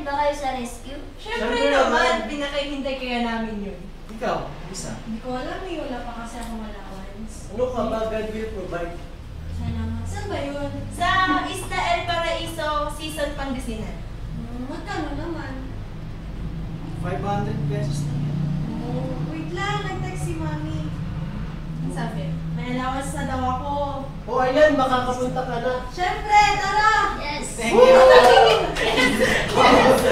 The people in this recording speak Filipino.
ba kayo sa rescue? Siyempre naman, pinakahintay kaya namin yun. Ikaw, isa. Hindi ko alam eh, wala pa kasi akong allowance. Ano ka ba? God will provide. Sana nga. Saan ba yun? Sa Isla El Paraiso, season Pangasinan. Magkano naman? 500 pesos na yan. Oh, wait lang, nag-text si Mami. Ang sabi, may allowance na daw ako. O ayan, makakapunta ka na. Siyempre, tara! Yes! Thank you!